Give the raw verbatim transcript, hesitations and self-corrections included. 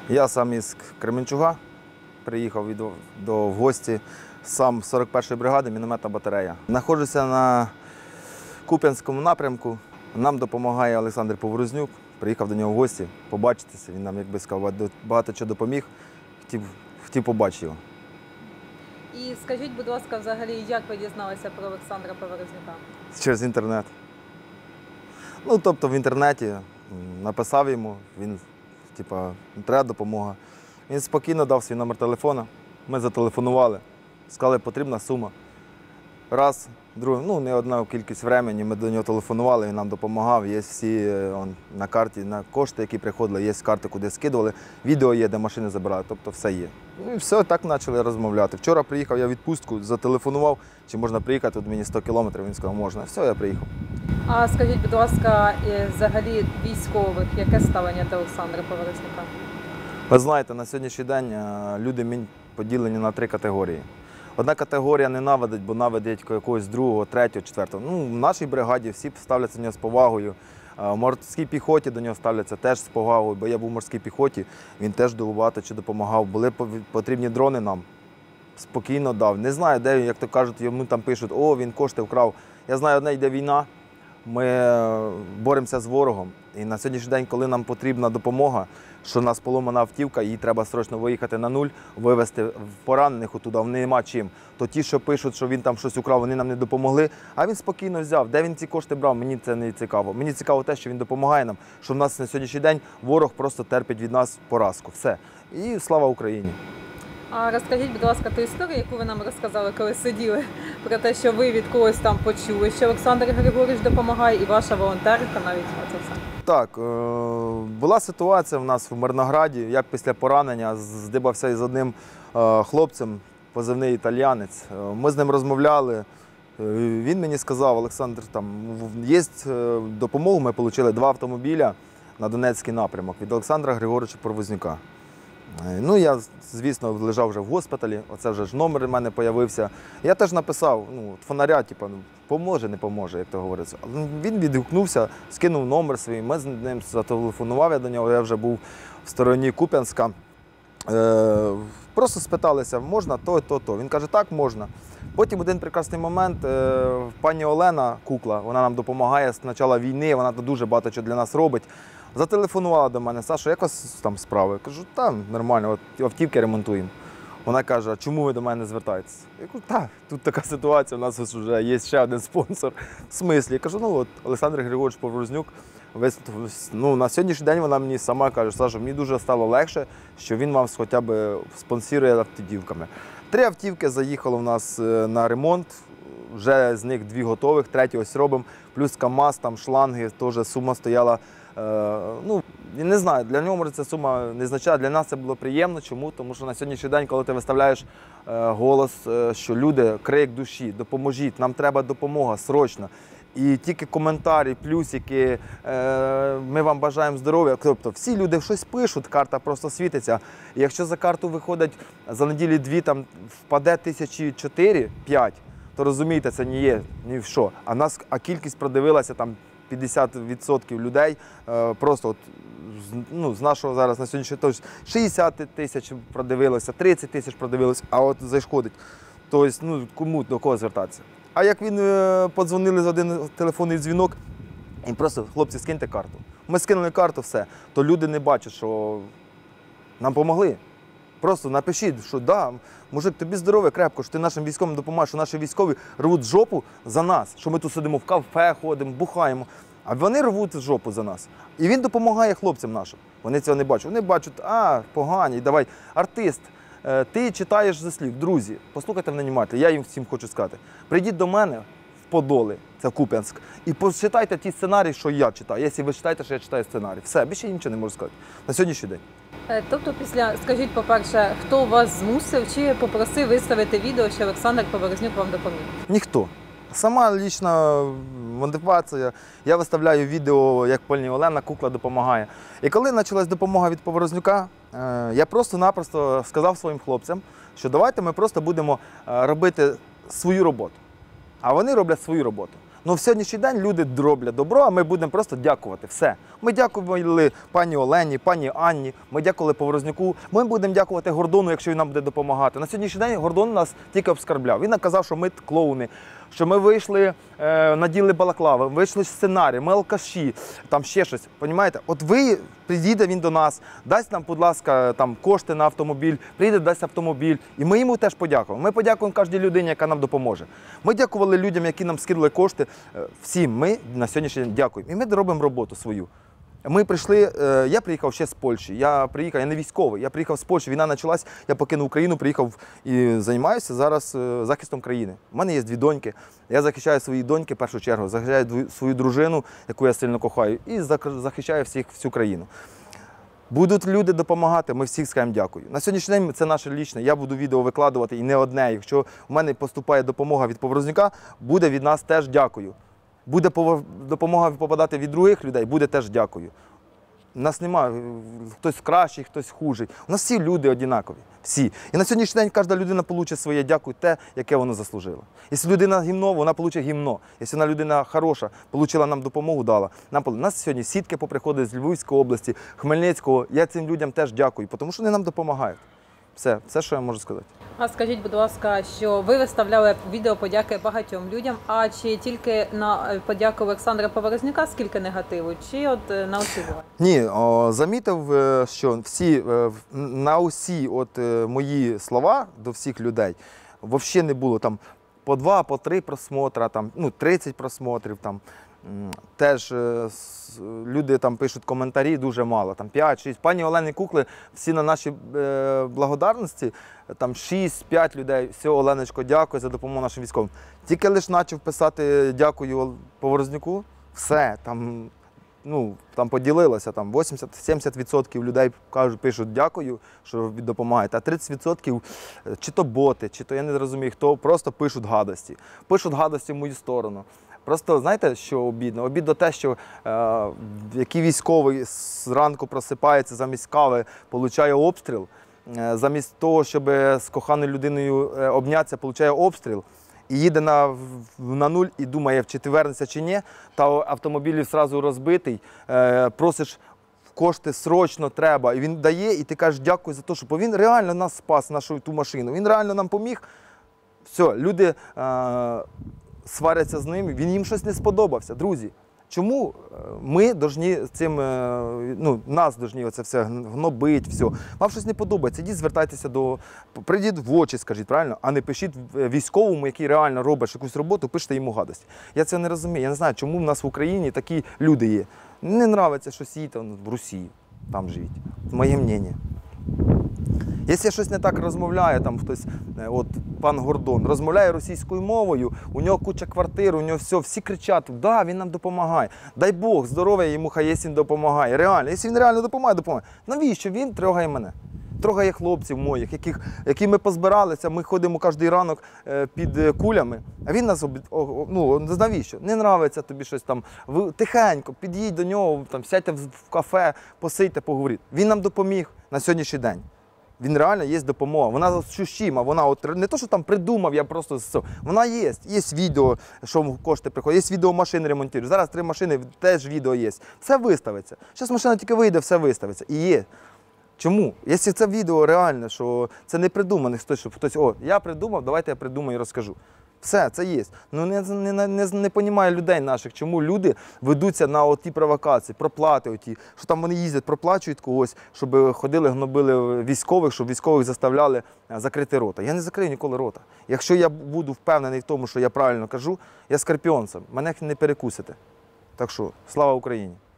Я сам із Кременчуга приїхав від, до в гості, сам сорок першої бригади, мінометна батарея. Знаходжуся на Куп'янському напрямку. Нам допомагає Олександр Поворознюк. Приїхав до нього в гості, побачитися. Він нам, як би сказав, багато чого допоміг, хотів, хотів побачити його. І скажіть, будь ласка, взагалі, як ви дізналися про Олександра Поворознюка? Через інтернет. Ну, тобто в інтернеті написав йому, він, типа, треба допомога. Він спокійно дав свій номер телефона, ми зателефонували, сказали, потрібна сума. Раз, другий, ну, не одна кількість времени, ми до нього телефонували, він нам допомагав, є всі он, на карті, на кошти, які приходили, є карти, куди скидували, відео є, де машини забирали, тобто все є. Ну і все, так почали розмовляти. Вчора приїхав я в відпустку, зателефонував, чи можна приїхати, тут мені сто кілометрів, він сказав, можна. Все, я приїхав. А скажіть, будь ласка, взагалі військових, яке ставлення до Олександра Поворознюка? Ви знаєте, на сьогоднішній день люди поділені на три категорії. Одна категорія ненавидить, бо навидить якогось другого, третього, четвертого. Ну, в нашій бригаді всі ставляться до нього з повагою. В морській піхоті до нього ставляться теж з повагою, бо я був в морській піхоті, він теж багато чи допомагав. Були потрібні дрони нам, спокійно дав. Не знаю, де, як то кажуть, йому там пишуть, о, він кошти вкрав. Я знаю, одне йде війна, ми боремося з ворогом. І на сьогоднішній день, коли нам потрібна допомога, що у нас поломана автівка, їй треба срочно виїхати на нуль, вивезти поранених отуди, нема чим. То ті, що пишуть, що він там щось украв, вони нам не допомогли, а він спокійно взяв. Де він ці кошти брав, мені це не цікаво. Мені цікаво те, що він допомагає нам, що в нас на сьогоднішній день ворог просто терпить від нас поразку. Все. І слава Україні. А розкажіть, будь ласка, ту історію, яку ви нам розказали, коли сиділи, про те, що ви від когось там почули, що Олександр Григорович допомагає і ваша волонтерка навіть оце все. Так, була ситуація в нас в Мирнограді, як після поранення здибався із одним хлопцем, позивний італіянець. Ми з ним розмовляли, він мені сказав, Олександр, там є допомогу, ми отримали два автомобіля на Донецький напрямок від Олександра Григоровича Поворознюка. Ну, я, звісно, лежав вже в госпіталі, оце вже ж номер у мене з'явився. Я теж написав, ну, фонаря, типу, поможе, не поможе, як то говориться. Він відгукнувся, скинув номер свій, ми з ним зателефонував я до нього, я вже був в стороні Куп'янська. Е, просто спиталися, можна то, то, то. Він каже, так, можна. Потім один прекрасний момент, е, пані Олена Кукла, вона нам допомагає з початку війни, вона дуже багато чого для нас робить. Зателефонувала до мене, Саша, як у вас там справи? Я кажу, там нормально, от автівки ремонтуємо. Вона каже, а чому ви до мене не звертаєтесь? Я кажу, так, тут така ситуація, у нас вже є ще один спонсор. В смислі? Я кажу, ну от, Олександр Григорович Поворознюк, ну, на сьогоднішній день вона мені сама каже, Саша, мені дуже стало легше, що він вам хоча б спонсорує автівками. Три автівки заїхало в нас на ремонт, вже з них дві готових, третю ось робимо, плюс КАМАЗ, там шланги, теж сума стояла. Ну, не знаю, для нього ця сума не означає, для нас це було приємно. Чому? Тому що на сьогоднішній день, коли ти виставляєш голос, що люди, крик душі, допоможіть, нам треба допомога, срочно. І тільки коментарі, плюсики, ми вам бажаємо здоров'я. Тобто всі люди щось пишуть, карта просто світиться. І якщо за карту виходить за неділі-дві, там впаде тисячі чотири-п'ять, то розумієте, це не є ні в що. А, нас, а кількість продивилася там п'ятдесят відсотків людей, просто от, ну, з нашого зараз на сьогоднішній день шістдесят тисяч продивилося, тридцять тисяч продивилося, а от зашкодить. Тобто, ну, кому, до кого звертатися. А як він подзвонили за один телефонний дзвінок, і просто, хлопці, скиньте карту. Ми скинули карту, все, то люди не бачать, що нам допомогли. Просто напишіть, що да, мужик, тобі здоров'я крепко, що ти нашим військовим допомагаєш, що наші військові рвуть жопу за нас, що ми тут сидимо в кафе, ходимо, бухаємо, а вони рвуть жопу за нас. І він допомагає хлопцям нашим. Вони цього не бачать. Вони бачать, а, погані, давай, артист, ти читаєш зі слів, друзі, послухайте мене внимательно, я їм всім хочу сказати. Прийдіть до мене в Подоли, це Куп'янськ, і почитайте ті сценарії, що я читаю. Якщо ви читаєте, що я читаю сценарій. Все, більше я нічого не можу сказати на сьогоднішній день. Тобто після, скажіть, по-перше, хто вас змусив чи попросив виставити відео, що Олександр Поворознюк вам допоміг? Ніхто. Сама лічна мотивація. Я виставляю відео, як пані Олена Кукла допомагає. І коли почалась допомога від Поворознюка, я просто-напросто сказав своїм хлопцям, що давайте ми просто будемо робити свою роботу. А вони роблять свою роботу. Ну, в сьогоднішній день люди роблять добро, а ми будемо просто дякувати. Все. Ми дякували пані Олені, пані Анні, ми дякували Поворозняку. Ми будемо дякувати Гордону, якщо він нам буде допомагати. На сьогоднішній день Гордон нас тільки обскарбляв. Він казав, що ми клоуни, що ми вийшли, е, наділи балаклави, вийшли сценарій, ми алкаші, там ще щось. Понімаєте? От ви, приїде він до нас, дасть нам, будь ласка, там, кошти на автомобіль, приїде, дасть автомобіль. І ми йому теж подякуємо. Ми подякуємо кожній людині, яка нам допоможе. Ми дякували людям, які нам скинули кошти. Всім ми на сьогоднішній день дякуємо. І ми робимо роботу свою. Ми прийшли, я приїхав ще з Польщі, я приїхав, я не військовий, я приїхав з Польщі, війна почалась, я покинув Україну, приїхав і займаюся зараз захистом країни. У мене є дві доньки, я захищаю свої доньки в першу чергу, захищаю свою дружину, яку я сильно кохаю, і захищаю всіх, всю країну. Будуть люди допомагати, ми всіх скажемо дякую. На сьогоднішній день це наше лічне, я буду відео викладувати і не одне. Якщо в мене поступає допомога від Поворозняка, буде від нас теж дякую. Буде допомога попадати від других людей, буде теж дякую. У нас немає, хтось кращий, хтось хужий. У нас всі люди однакові, всі. І на сьогоднішній день кожна людина отримає своє дякую, те, яке вона заслужила. Якщо людина гімно, вона отримає гімно. Якщо вона людина хороша, отримала нам допомогу, дала. Нам, у нас сьогодні сітки поприходять з Львівської області, Хмельницького. Я цим людям теж дякую, тому що вони нам допомагають. Все, все, що я можу сказати. А скажіть, будь ласка, що ви виставляли відео подяки багатьом людям, а чи тільки на подяку Олександра Поворозняка скільки негативу, чи от на усі буває? Ні, о, замітив, що всі, на усі от мої слова до всіх людей взагалі не було там по два, по три просмотра, там, ну, тридцять просмотрів, там. Теж люди там пишуть коментарі дуже мало, там п'ять-шість. Пані Олені Кукли, всі на нашій е, благодарності, там шість-п'ять людей. Все, Оленочко, дякую за допомогу нашим військовим. Тільки лише почав писати дякую Поворозняку, все, там, ну, там поділилося, там вісімдесят-сімдесят відсотків людей кажуть, пишуть дякую, що ви допомагаєте, а тридцять відсотків чи то боти, чи то я не розумію, хто, просто пишуть гадості. Пишуть гадості в мою сторону. Просто, знаєте, що обідно? Обідно те, що е, який військовий зранку просипається замість кави, отримує обстріл, е, замість того, щоб з коханою людиною е, обнятися, отримує обстріл, і їде на, на нуль і думає, чи ти вернешся, чи ні, та автомобіль одразу розбитий, е, просиш кошти срочно треба, і він дає, і ти кажеш дякую за те, що він реально нас спас, нашу ту машину, він реально нам поміг. Все, люди е, сваряться з ним, він їм щось не сподобався. Друзі, чому ми повинні цим, ну, нас повинні оце все гнобити, все. Вам щось не подобається, ідіть звертайтеся до, прийдіть в очі, скажіть, правильно, а не пишіть військовому, який реально робить якусь роботу, пишете йому гадості. Я це не розумію, я не знаю, чому в нас в Україні такі люди є. Не подобається, що сидіть в Росії, там живіть. Моє мнення. Якщо щось не так розмовляє, там хтось, от пан Гордон, розмовляє російською мовою, у нього куча квартир, у нього все, всі кричать, да, він нам допомагає. Дай Бог, здоров'я йому, хай якщо він допомагає. Реально, якщо він реально допомагає, допомагає. Навіщо він трогає мене? Трогає хлопців моїх, яких, які ми позбиралися, ми ходимо кожен ранок під кулями, а він нас, ну, навіщо? Не подобається тобі щось там, ви тихенько, під'їдь до нього, там, сядьте в кафе, посидьте, поговоріть. Він нам допоміг на сьогоднішній день. Він реально є допомога. Вона ощущима, вона от, не то, що там придумав, я просто... Вона є. Є відео, що кошти приходять, є відео машини ремонтують. Зараз три машини, теж відео є. Все виставиться. Зараз машина тільки вийде, все виставиться. І є. Чому? Якщо це відео реальне, що це не придумане хтось, щоб хтось, о, я придумав, давайте я придумаю і розкажу. Все, це є. Ну не, не, не, не, не понімає людей наших, чому люди ведуться на оті провокації, проплати оті, що там вони їздять, проплачують когось, щоб ходили, гнобили військових, щоб військових заставляли закрити рота. Я не закрию ніколи рота. Якщо я буду впевнений в тому, що я правильно кажу, я скорпіонцем, мене не перекусите. Так що, слава Україні!